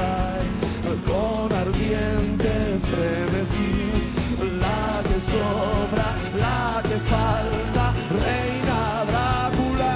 cae con ardiente frenesí. La que sobra, la que falta, reina Drácula.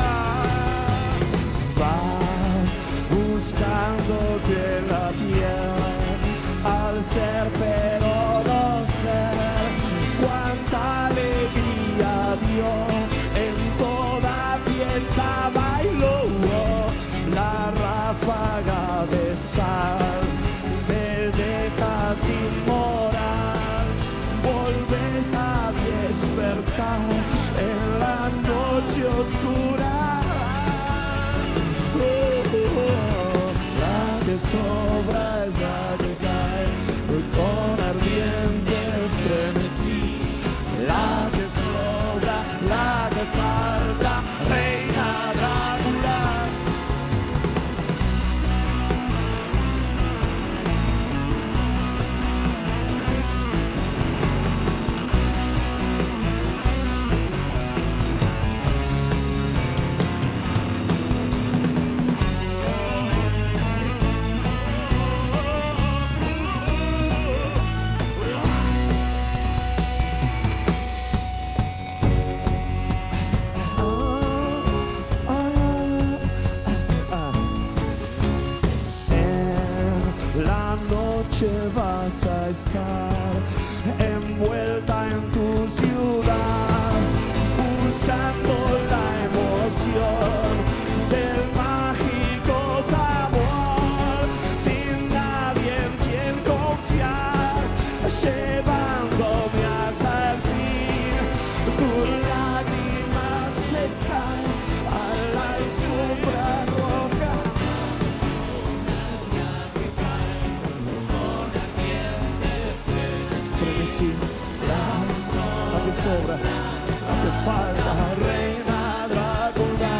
Vas buscándote la tierra al ser pero no ser. Cuánta alegría dio, en toda fiesta bailó la ráfaga de sal. Te dejas sin moral, volves a despertar en la noche oscura. La que sobra es la que cae con ardiente frenesí. La que sobra, la que falta, reina Drácula. La noche vas a estar envuelta en tu ciudad, buscando la emoción del mágico sabor, sin nadie en quien confiar, llevándome hasta el fin. Tus lágrimas se caen a la alfombra roja. Sí, la que sobra, la que falta, reina Drácula.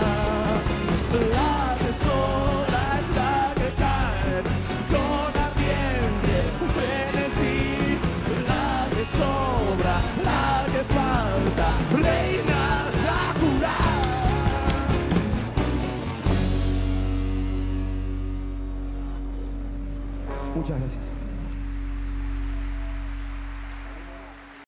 La que sobra es la que cae con ardiente frenesí. La que sobra, la que falta, reina Drácula. Muchas gracias.